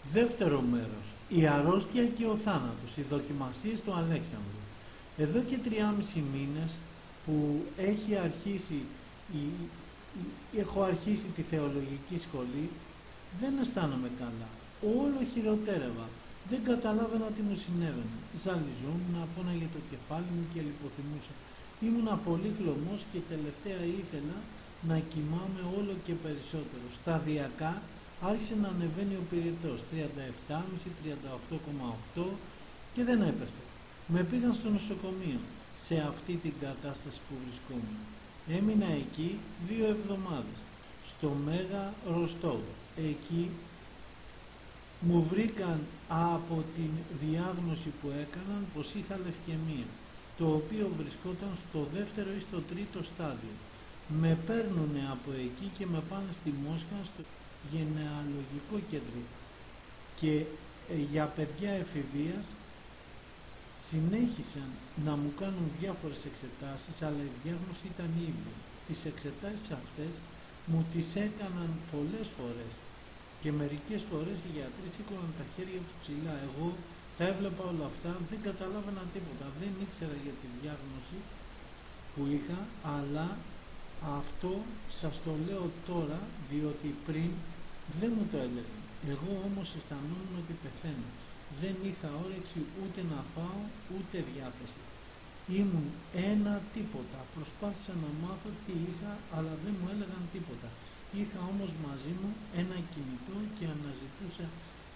Δεύτερο μέρος, η αρρώστια και ο θάνατος, οι δοκιμασίες του Αλέξανδρου. Εδώ και 3,5 μήνες που έχω αρχίσει τη θεολογική σχολή, δεν αισθάνομαι καλά. Όλο χειροτέρευα. Δεν καταλάβαινα τι μου συνέβαινε. Ζαλιζόμουν, πόναγε το κεφάλι μου και λιποθυμούσα. Ήμουνα πολύ χλωμός και τελευταία ήθελα να κοιμάμαι όλο και περισσότερο. Σταδιακά άρχισε να ανεβαίνει ο πυρετός, 37,5, 38,8 και δεν έπεφτε. Με πήγαν στο νοσοκομείο, σε αυτή την κατάσταση που βρισκόμουν. Έμεινα εκεί 2 εβδομάδες, στο Μέγα Ροστόβ. Εκεί μου βρήκαν από την διάγνωση που έκαναν πως είχα λευκαιμία, το οποίο βρισκόταν στο δεύτερο ή στο τρίτο στάδιο. Με παίρνουνε από εκεί και με πάνε στη Μόσχα, στο γενεαλογικό κέντρο. Και για παιδιά εφηβείας συνέχισαν να μου κάνουν διάφορες εξετάσεις, αλλά η διάγνωση ήταν η ίδια. Τις εξετάσεις αυτές μου τις έκαναν πολλές φορές και μερικές φορές οι γιατροί σήκωναν τα χέρια τους ψηλά. Εγώ τα έβλεπα όλα αυτά, δεν καταλάβαινα τίποτα, δεν ήξερα για τη διάγνωση που είχα, αλλά αυτό σας το λέω τώρα διότι πριν δεν μου το έλεγαν. Εγώ όμως αισθανόμουν ότι πεθαίνω. Δεν είχα όρεξη ούτε να φάω ούτε διάθεση. Ήμουν ένα τίποτα. Προσπάθησα να μάθω τι είχα, αλλά δεν μου έλεγαν τίποτα. Είχα όμως μαζί μου ένα κινητό και αναζητούσα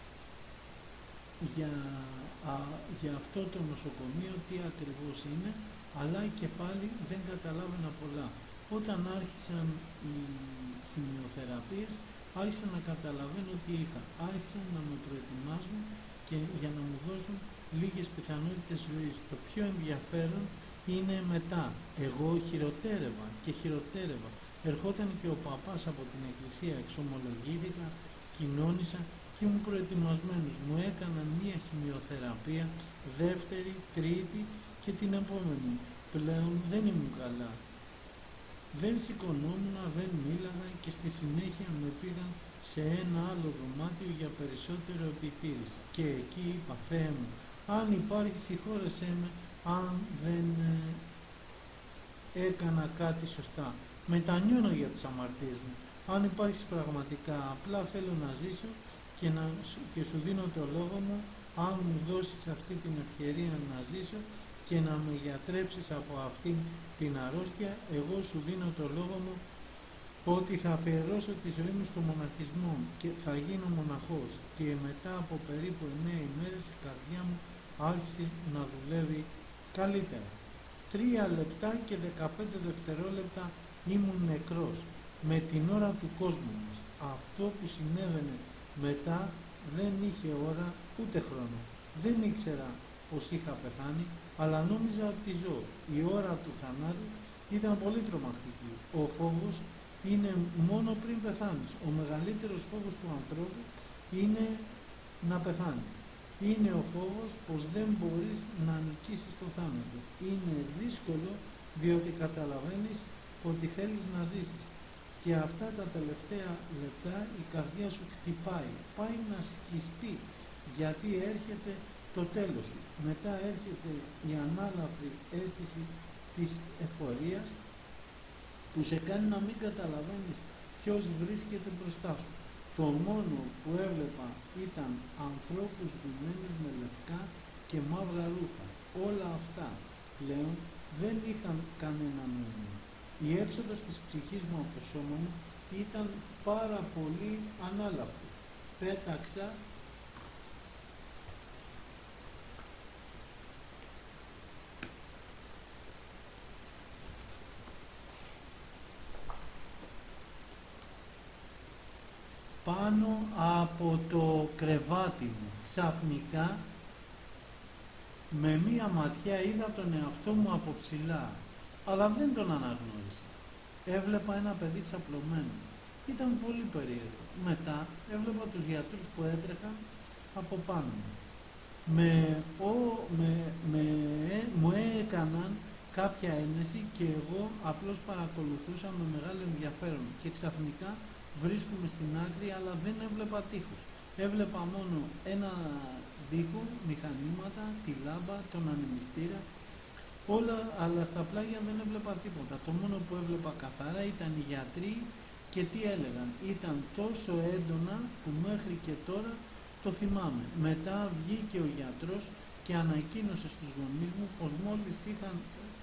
για αυτό το νοσοκομείο τι ακριβώς είναι, αλλά και πάλι δεν καταλάβαινα πολλά. Όταν άρχισαν οι χημειοθεραπείες, άρχισα να καταλαβαίνω τι είχα. Άρχισαν να με προετοιμάζουν και για να μου δώσουν λίγες πιθανότητες ζωής. Το πιο ενδιαφέρον είναι μετά. Εγώ χειροτέρευα και χειροτέρευα. Ερχόταν και ο παπάς από την εκκλησία, εξομολογήθηκα, κοινώνησα και ήμουν προετοιμασμένος. Μου έκαναν μία χημειοθεραπεία, δεύτερη, τρίτη και την επόμενη. Πλέον δεν ήμουν καλά. Δεν σηκωνόμουν, δεν μίλαγα και στη συνέχεια με πήγαν σε ένα άλλο δωμάτιο για περισσότερο επιτήρηση. Και εκεί είπα, Θεέ μου, αν υπάρχει συγχώρεσέ με, αν δεν έκανα κάτι σωστά. Μετανιώνω για τις αμαρτίες μου. Αν υπάρχει πραγματικά, απλά θέλω να ζήσω και σου δίνω το λόγο μου, αν μου δώσεις αυτή την ευκαιρία να ζήσω και να με γιατρέψεις από αυτήν την αρρώστια, εγώ σου δίνω το λόγο μου ότι θα αφιερώσω τη ζωή μου στο μοναχισμό και θα γίνω μοναχός. Και μετά από περίπου 9 ημέρες η καρδιά μου άρχισε να δουλεύει καλύτερα. 3 λεπτά και 15 δευτερόλεπτα ήμουν νεκρός με την ώρα του κόσμου μας. Αυτό που συνέβαινε μετά δεν είχε ώρα ούτε χρόνο. Δεν ήξερα πως είχα πεθάνει, αλλά νόμιζα ότι ζω. Η ώρα του θανάτου ήταν πολύ τρομακτική. Ο φόβος είναι μόνο πριν πεθάνεις. Ο μεγαλύτερος φόβος του ανθρώπου είναι να πεθάνει. Είναι ο φόβος πως δεν μπορείς να νικήσεις το θάνατο. Είναι δύσκολο διότι καταλαβαίνεις ότι θέλεις να ζήσεις. Και αυτά τα τελευταία λεπτά η καρδιά σου χτυπάει. Πάει να σκιστεί γιατί έρχεται το τέλος σου. Μετά έρχεται η ανάλαφρη αίσθηση της εφορίας που σε κάνει να μην καταλαβαίνεις ποιος βρίσκεται μπροστά σου. Το μόνο που έβλεπα ήταν ανθρώπους ντυμένους με λευκά και μαύρα ρούχα. Όλα αυτά πλέον δεν είχαν κανένα νόημα. Η έξοδος της ψυχής μου από το σώμα μου ήταν πάρα πολύ ανάλαφρη. Πέταξα πάνω από το κρεβάτι μου. Ξαφνικά με μία ματιά είδα τον εαυτό μου από ψηλά, αλλά δεν τον αναγνώρισα. Έβλεπα ένα παιδί ξαπλωμένο. Ήταν πολύ περίεργο. Μετά έβλεπα τους γιατρούς που έτρεχαν από πάνω μου. Μου έκαναν κάποια ένεση και εγώ απλώς παρακολουθούσα με μεγάλο ενδιαφέρον και ξαφνικά βρίσκομαι στην άκρη, αλλά δεν έβλεπα τείχους. Έβλεπα μόνο ένα δίχο, μηχανήματα, τη λάμπα, τον ανεμιστήρα, όλα, αλλά στα πλάγια δεν έβλεπα τίποτα. Το μόνο που έβλεπα καθαρά ήταν οι γιατροί και τι έλεγαν. Ήταν τόσο έντονα που μέχρι και τώρα το θυμάμαι. Μετά βγήκε ο γιατρός και ανακοίνωσε στους γονείς μου πως μόλις είχαν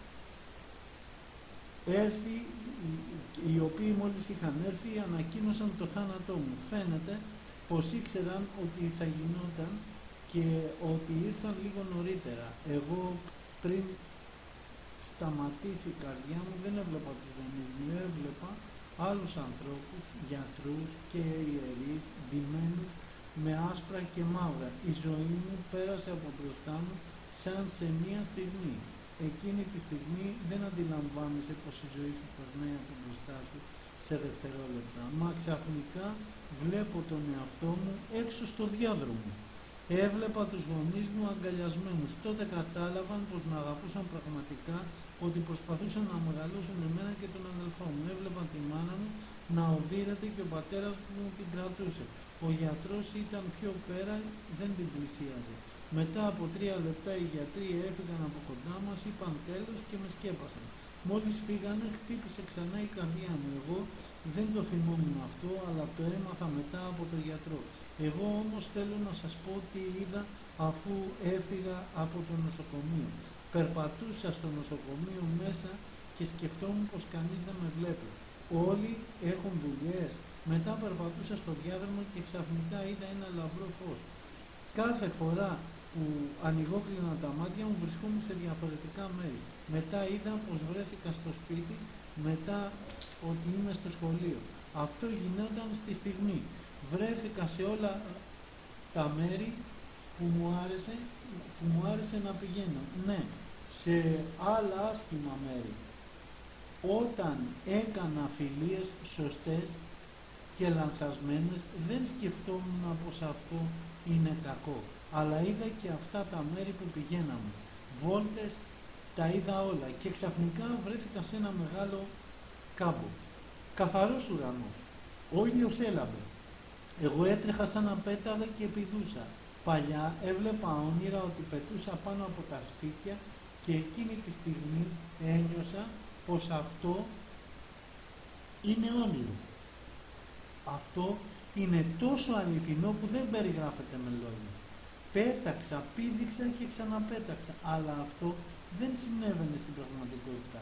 έρθει, οι οποίοι μόλις είχαν έρθει ανακοίνωσαν το θάνατό μου. Φαίνεται πως ήξεραν ότι θα γινόταν και ότι ήρθαν λίγο νωρίτερα. Εγώ πριν σταματήσει η καρδιά μου δεν έβλεπα τους γονείς μου, έβλεπα άλλους ανθρώπους, γιατρούς και ιερείς, ντυμένους με άσπρα και μαύρα. Η ζωή μου πέρασε από μπροστά μου σαν σε μία στιγμή. Εκείνη τη στιγμή δεν αντιλαμβάνεσαι πως η ζωή σου περνάει από μπροστά σου σε δευτερόλεπτα. Μα ξαφνικά βλέπω τον εαυτό μου έξω στο διάδρομο. Έβλεπα τους γονείς μου αγκαλιασμένους. Τότε κατάλαβαν πως με αγαπούσαν πραγματικά, ότι προσπαθούσαν να μεγαλώσουν εμένα και τον αδελφό μου. Έβλεπα τη μάνα μου να οδύρεται και ο πατέρας μου την κρατούσε. Ο γιατρός ήταν πιο πέρα, δεν την πλησίαζε. Μετά από 3 λεπτά οι γιατροί έφυγαν από κοντά μας, είπαν τέλος και με σκέπασαν. Μόλις φύγανε χτύπησε ξανά η καρδιά μου. Εγώ δεν το θυμόμουν αυτό, αλλά το έμαθα μετά από τον γιατρό. Εγώ όμως θέλω να σας πω τι είδα αφού έφυγα από το νοσοκομείο. Περπατούσα στο νοσοκομείο μέσα και σκεφτόμουν πως κανείς δεν με βλέπει. Όλοι έχουν δουλειές. Μετά περπατούσα στο διάδρομο και ξαφνικά είδα ένα λαμπρό φως. Κάθε φορά που ανοιγόκλεινα τα μάτια μου βρισκόμουν σε διαφορετικά μέρη. Μετά είδα πως βρέθηκα στο σπίτι, μετά ότι είμαι στο σχολείο. Αυτό γινόταν στη στιγμή. Βρέθηκα σε όλα τα μέρη που μου άρεσε να πηγαίνω. Ναι, σε άλλα άσχημα μέρη. Όταν έκανα φιλίες σωστές και λανθασμένες, δεν σκεφτόμουν πως αυτό είναι κακό. Αλλά είδα και αυτά τα μέρη που πηγαίναμε. Βόλτες, τα είδα όλα και ξαφνικά βρέθηκα σε ένα μεγάλο κάμπο. Καθαρός ουρανός. Ο ήλιος έλαβε. Εγώ έτρεχα σαν να πέταγα και πηδούσα. Παλιά έβλεπα όνειρα ότι πετούσα πάνω από τα σπίτια και εκείνη τη στιγμή ένιωσα πως αυτό είναι όνειρο. Αυτό είναι τόσο αληθινό που δεν περιγράφεται με λόγια. Πέταξα, πήδηξα και ξαναπέταξα, αλλά αυτό δεν συνέβαινε στην πραγματικότητα.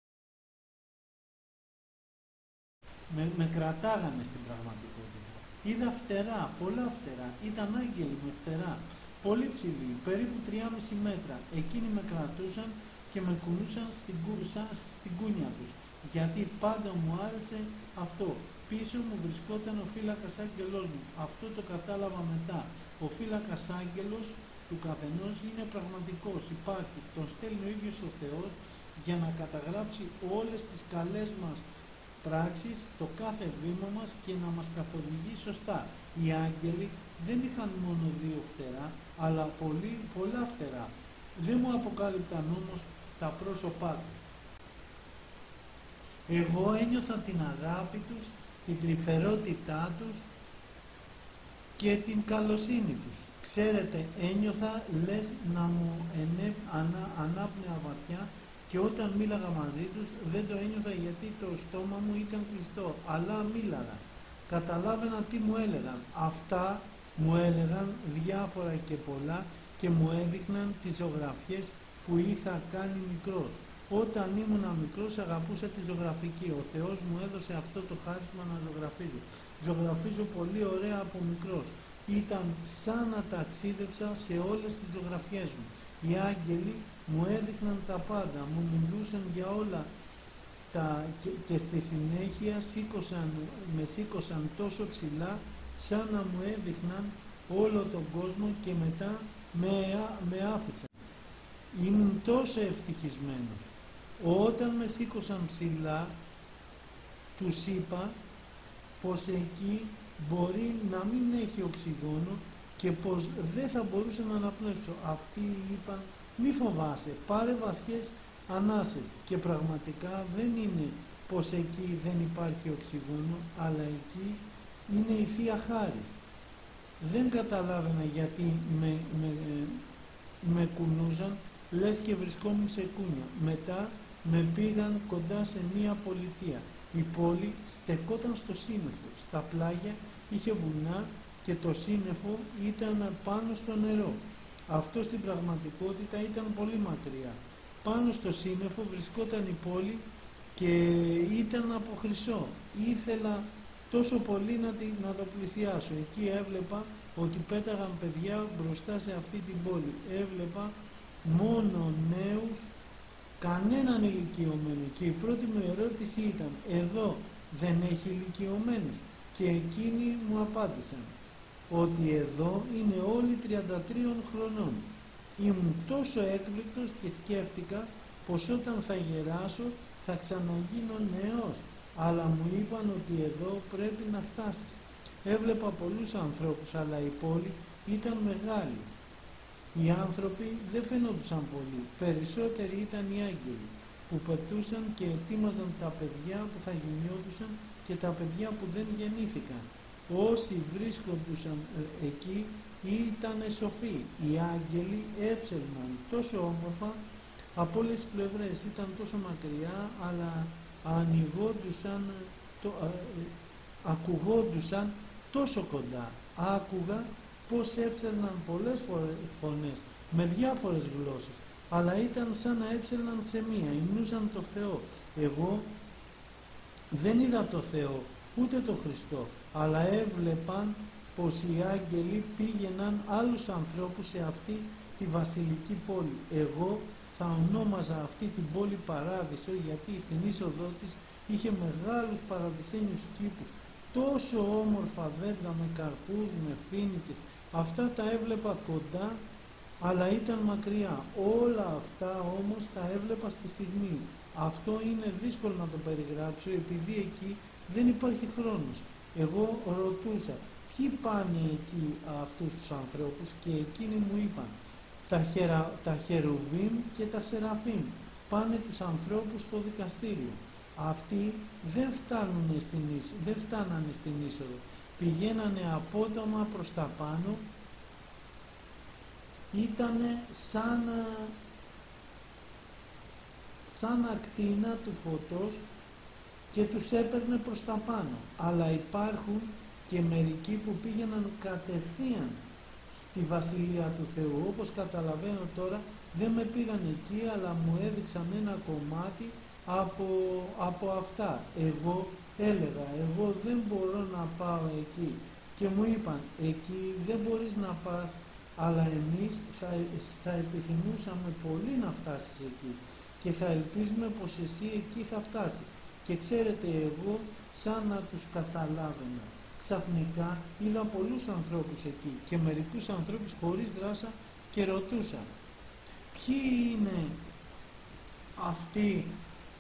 Με κρατάγανε στην πραγματικότητα. Είδα φτερά, πολλά φτερά, ήταν άγγελοι με φτερά, πολύ ψηλοί, περίπου 3,5 μέτρα. Εκείνοι με κρατούσαν και με κουνούσαν στην κούνια τους, γιατί πάντα μου άρεσε αυτό. Πίσω μου βρισκόταν ο φύλακας άγγελός μου. Αυτό το κατάλαβα μετά. Ο φύλακας άγγελος του καθενός είναι πραγματικός, υπάρχει. Τον στέλνει ο ίδιος ο Θεός για να καταγράψει όλες τις καλές μας πράξεις, το κάθε βήμα μας και να μας καθοδηγεί σωστά. Οι άγγελοι δεν είχαν μόνο 2 φτερά, αλλά πολλά φτερά. Δεν μου αποκάλυπταν όμως τα πρόσωπά τους. Εγώ ένιωθα την αγάπη τους, την τρυφερότητά τους και την καλοσύνη τους. Ξέρετε, ένιωθα λες να μου ανάπνεα βαθιά και όταν μίλαγα μαζί τους δεν το ένιωθα γιατί το στόμα μου ήταν κλειστό, αλλά μίλαγα. Καταλάβαινα τι μου έλεγαν. Αυτά μου έλεγαν διάφορα και πολλά και μου έδειχναν τις ζωγραφιές που είχα κάνει μικρός. Όταν ήμουνα μικρός αγαπούσα τη ζωγραφική. Ο Θεός μου έδωσε αυτό το χάρισμα να ζωγραφίζω. Ζωγραφίζω πολύ ωραία από μικρός. Ήταν σαν να ταξίδεψα σε όλες τις ζωγραφιές μου. Οι άγγελοι μου έδειχναν τα πάντα, μου μιλούσαν για όλα και στη συνέχεια με σήκωσαν τόσο ψηλά σαν να μου έδειχναν όλο τον κόσμο και μετά με άφησαν. Ήμουν τόσο ευτυχισμένος. Όταν με σήκωσαν ψηλά, τους είπα πως εκεί μπορεί να μην έχει οξυγόνο και πως δεν θα μπορούσα να αναπνεύσω. Αυτοί είπαν μη φοβάσαι, πάρε βαθιές ανάσες και πραγματικά δεν είναι πως εκεί δεν υπάρχει οξυγόνο, αλλά εκεί είναι η Θεία Χάρις. δεν καταλάβαινα γιατί με κουνούζαν, λες και βρισκόμουν σε κούνια. Μετά με πήγαν κοντά σε μία πολιτεία. Η πόλη στεκόταν στο σύννεφο. Στα πλάγια είχε βουνά και το σύννεφο ήταν πάνω στο νερό. Αυτό στην πραγματικότητα ήταν πολύ μακριά. Πάνω στο σύννεφο βρισκόταν η πόλη και ήταν από χρυσό. Ήθελα τόσο πολύ να το πλησιάσω. Εκεί έβλεπα ότι πέταγαν παιδιά μπροστά σε αυτή την πόλη. Έβλεπα μόνο νέους, κανέναν ηλικιωμένο. Και η πρώτη μου ερώτηση ήταν, εδώ δεν έχει ηλικιωμένους? Και εκείνοι μου απάντησαν ότι εδώ είναι όλοι 33 χρονών. Ήμουν τόσο έκπληκτος και σκέφτηκα πως όταν θα γεράσω θα ξαναγίνω νέος, αλλά μου είπαν ότι εδώ πρέπει να φτάσεις. Έβλεπα πολλούς ανθρώπους, αλλά η πόλη ήταν μεγάλη. Οι άνθρωποι δεν φαινόντουσαν πολύ, περισσότεροι ήταν οι άγγελοι που πετούσαν και ετοίμαζαν τα παιδιά που θα γεννιόντουσαν και τα παιδιά που δεν γεννήθηκαν. Όσοι βρίσκοντουσαν εκεί ήταν σοφοί. Οι άγγελοι έψελναν τόσο όμορφα από όλες τις πλευρές, ήταν τόσο μακριά, αλλά ακουγόντουσαν τόσο κοντά. Άκουγα πως έψελναν πολλές φωνές με διάφορες γλώσσες, αλλά ήταν σαν να έψελναν σε μία, υμνούσαν το Θεό. Εγώ δεν είδα το Θεό ούτε το Χριστό, αλλά έβλεπαν πως οι άγγελοι πήγαιναν άλλους ανθρώπους σε αυτή τη βασιλική πόλη. Εγώ θα ονόμαζα αυτή την πόλη Παράδεισο, γιατί στην είσοδό της είχε μεγάλους παραδεισένιους κήπους, τόσο όμορφα δέντρα με καρπούς, με φοίνικες. Αυτά τα έβλεπα κοντά, αλλά ήταν μακριά. Όλα αυτά όμως τα έβλεπα στη στιγμή. Αυτό είναι δύσκολο να το περιγράψω, επειδή εκεί δεν υπάρχει χρόνος. Εγώ ρωτούσα, ποιοι πάνε εκεί αυτούς τους ανθρώπους, και εκείνοι μου είπαν, τα χερουβίμ και τα σεραφίμ πάνε τους ανθρώπους στο δικαστήριο. Αυτοί δεν φτάνανε στην είσοδο, πηγαίνανε απότομα προς τα πάνω, ήτανε σαν ακτίνα του φωτός και τους έπαιρνε προς τα πάνω. Αλλά υπάρχουν και μερικοί που πήγαιναν κατευθείαν στη Βασιλεία του Θεού. Όπως καταλαβαίνω τώρα, δεν με πήγαν εκεί, αλλά μου έδειξαν ένα κομμάτι από αυτά. Εγώ έλεγα, εγώ δεν μπορώ να πάω εκεί. Και μου είπαν, εκεί δεν μπορείς να πας, αλλά εμείς θα επιθυμούσαμε πολύ να φτάσεις εκεί και θα ελπίζουμε πως εσύ εκεί θα φτάσεις. Και ξέρετε, εγώ σαν να τους καταλάβαινα. Ξαφνικά είδα πολλούς ανθρώπους εκεί και μερικούς ανθρώπους χωρίς δράσα και ρωτούσα, ποιοι είναι αυτοί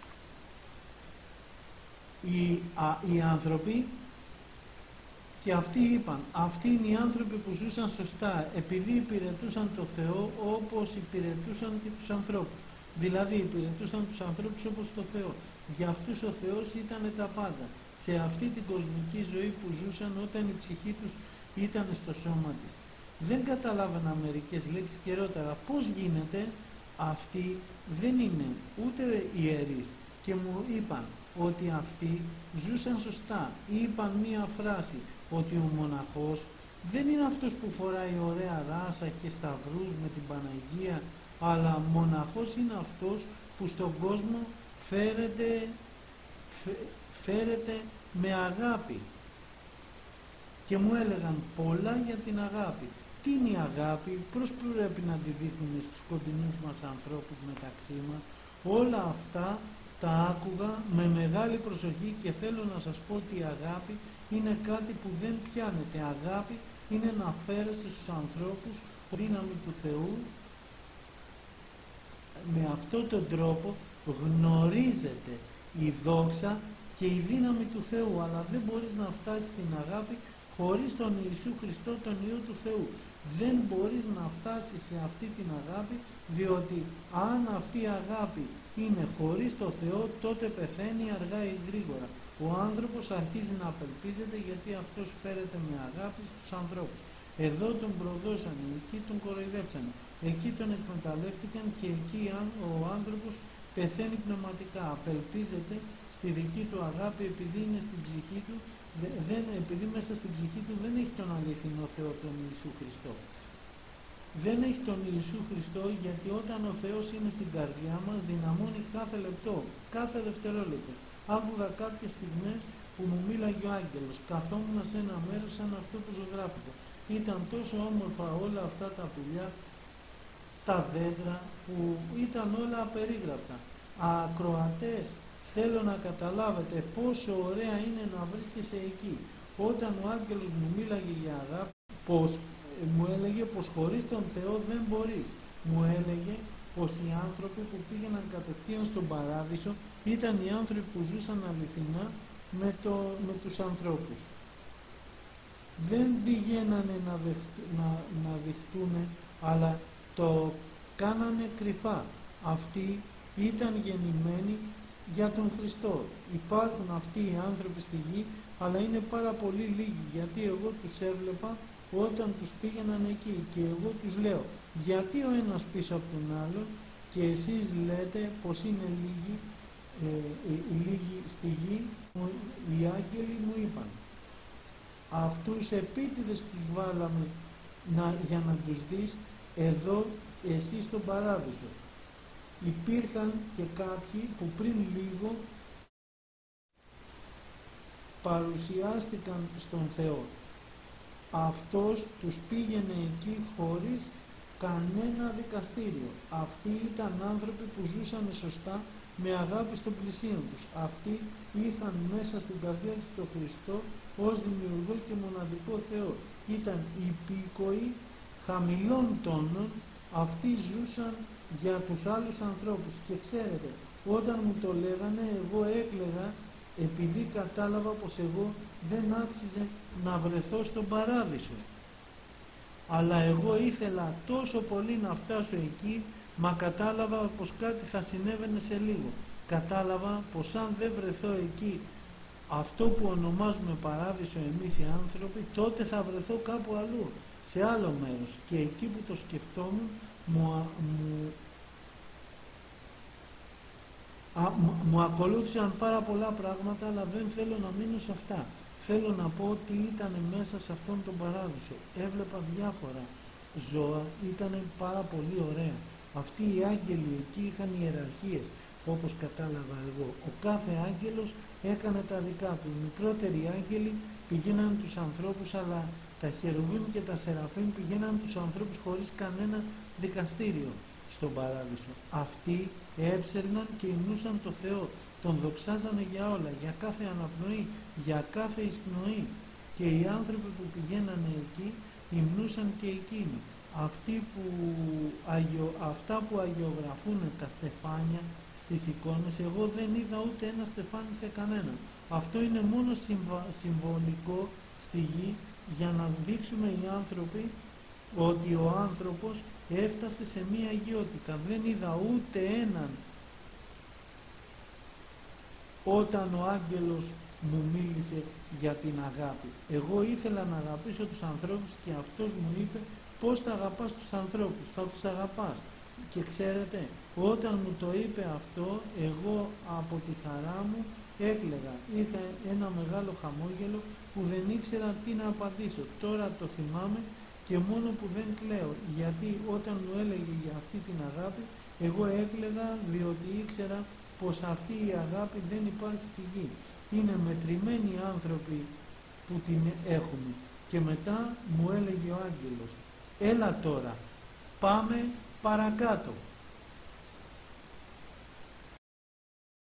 οι άνθρωποι? Και αυτοί είπαν, αυτοί είναι οι άνθρωποι που ζούσαν σωστά, επειδή υπηρετούσαν το Θεό όπως υπηρετούσαν και τους ανθρώπους. Δηλαδή υπηρετούσαν τους ανθρώπους όπως το Θεό. Για αυτούς ο Θεός ήταν τα πάντα. Σε αυτή την κοσμική ζωή που ζούσαν όταν η ψυχή τους ήταν στο σώμα της. Δεν καταλάβαινα μερικές λέξεις και ρώταγα πώς γίνεται, αυτοί δεν είναι ούτε ιερείς. Και μου είπαν ότι αυτοί ζούσαν σωστά. Είπαν μία φράση, ότι ο μοναχός δεν είναι αυτός που φοράει ωραία ράσα και σταυρούς με την Παναγία, αλλά μοναχός είναι αυτός που στον κόσμο φέρεται με αγάπη. Και μου έλεγαν πολλά για την αγάπη. Τι είναι η αγάπη, πώς πρέπει να τη δείχνουμε στους κοντινούς μας ανθρώπους μεταξύ μας? Όλα αυτά τα άκουγα με μεγάλη προσοχή και θέλω να σας πω ότι η αγάπη είναι κάτι που δεν πιάνεται. Αγάπη είναι να φέρεσαι στους ανθρώπους τη δύναμη του Θεού. Με αυτόν τον τρόπο γνωρίζεται η δόξα και η δύναμη του Θεού, αλλά δεν μπορείς να φτάσεις στην αγάπη χωρίς τον Ιησού Χριστό, τον Υιό του Θεού. Δεν μπορείς να φτάσεις σε αυτή την αγάπη, διότι αν αυτή η αγάπη είναι χωρίς το Θεό, τότε πεθαίνει αργά ή γρήγορα. Ο άνθρωπος αρχίζει να απελπίζεται, γιατί αυτός φέρεται με αγάπη στους ανθρώπους. Εδώ τον προδώσανε, εκεί τον κοροϊδέψανε, εκεί τον εκμεταλλεύτηκαν και εκεί ο άνθρωπος πεθαίνει πνευματικά. Απελπίζεται στη δική του αγάπη επειδή είναι στην ψυχή του, επειδή μέσα στην ψυχή του δεν έχει τον αληθινό Θεό, τον Ιησού Χριστό. Δεν έχει τον Ιησού Χριστό, γιατί όταν ο Θεός είναι στην καρδιά μας δυναμώνει κάθε λεπτό, κάθε δευτερόλεπτο. Άκουγα κάποιες στιγμές που μου μίλαγε ο άγγελος, καθόμουν σε ένα μέρος σαν αυτό που ζωγράφιζα. Ήταν τόσο όμορφα όλα αυτά τα πουλιά, τα δέντρα, που ήταν όλα απερίγραπτα. Ακροατές, θέλω να καταλάβετε πόσο ωραία είναι να βρίσκεσαι εκεί. Όταν ο άγγελος μου μίλαγε για αγάπη, μου έλεγε πως χωρίς τον Θεό δεν μπορείς. Μου έλεγε πως οι άνθρωποι που πήγαιναν κατευθείαν στον παράδεισο ήταν οι άνθρωποι που ζούσαν αληθινά με τους ανθρώπους. Δεν πηγαίνανε να δειχτούν, αλλά το κάνανε κρυφά. Αυτοί ήταν γεννημένοι για τον Χριστό. Υπάρχουν αυτοί οι άνθρωποι στη γη, αλλά είναι πάρα πολύ λίγοι, γιατί εγώ τους έβλεπα όταν τους πήγαιναν εκεί και εγώ τους λέω, γιατί ο ένας πίσω από τον άλλον και εσείς λέτε πως είναι λίγοι στη γη. Οι άγγελοι μου είπαν, αυτούς επίτηδες τους βάλαμε για να τους δεις εδώ εσύ στον παράδεισο. Υπήρχαν και κάποιοι που πριν λίγο παρουσιάστηκαν στον Θεό. Αυτός τους πήγαινε εκεί χωρίς κανένα δικαστήριο. Αυτοί ήταν άνθρωποι που ζούσαν σωστά με αγάπη στον πλησίον τους. Αυτοί είχαν μέσα στην καρδιά τους τον Χριστό ως δημιουργό και μοναδικό Θεό. Ήταν υπήκοοι χαμηλών τόνων. Αυτοί ζούσαν για τους άλλους ανθρώπους. Και ξέρετε, όταν μου το λέγανε, εγώ έκλαιγα, επειδή κατάλαβα πως εγώ δεν άξιζε να βρεθώ στον παράδεισο. Αλλά εγώ ήθελα τόσο πολύ να φτάσω εκεί, μα κατάλαβα πως κάτι θα συνέβαινε σε λίγο. Κατάλαβα πως αν δεν βρεθώ εκεί, αυτό που ονομάζουμε παράδεισο εμείς οι άνθρωποι, τότε θα βρεθώ κάπου αλλού, σε άλλο μέρος. Και εκεί που το σκεφτόμουν, μου ακολούθησαν πάρα πολλά πράγματα, αλλά δεν θέλω να μείνω σε αυτά. Θέλω να πω ότι ήταν μέσα σε αυτόν τον παράδεισο. Έβλεπα διάφορα ζώα, ήταν πάρα πολύ ωραία. Αυτοί οι άγγελοι εκεί είχαν ιεραρχίες, όπως κατάλαβα εγώ. Ο κάθε άγγελος έκανε τα δικά του. Οι μικρότεροι άγγελοι πηγαίναν τους ανθρώπους, αλλά τα χερουβίμ και τα σεραφίμ πηγαίναν τους ανθρώπους χωρίς κανένα δικαστήριο στον παράδεισο. Αυτοί έψερναν και υμνούσαν το Θεό, τον δοξάζανε για όλα, για κάθε αναπνοή, για κάθε εισπνοή. Και οι άνθρωποι που πηγαίνανε εκεί υμνούσαν και εκείνοι. Αυτά που αγιογραφούν τα στεφάνια στις εικόνες, εγώ δεν είδα ούτε ένα στεφάνι σε κανένα. Αυτό είναι μόνο συμβολικό στη γη, για να δείξουμε οι άνθρωποι ότι ο άνθρωπος έφτασε σε μία αγιότητα. Δεν είδα ούτε έναν όταν ο άγγελος μου μίλησε για την αγάπη. Εγώ ήθελα να αγαπήσω τους ανθρώπους και αυτός μου είπε πώς θα αγαπάς τους ανθρώπους. Θα τους αγαπάς. Και ξέρετε, όταν μου το είπε αυτό, εγώ από τη χαρά μου έκλαιγα. Είχα ένα μεγάλο χαμόγελο που δεν ήξερα τι να απαντήσω. Τώρα το θυμάμαι και μόνο που δεν κλαίω, γιατί όταν μου έλεγε για αυτή την αγάπη, εγώ έκλαιγα, διότι ήξερα πως αυτή η αγάπη δεν υπάρχει στη γη. Είναι μετρημένοι άνθρωποι που την έχουμε. Και μετά μου έλεγε ο άγγελος, έλα τώρα, πάμε παρακάτω.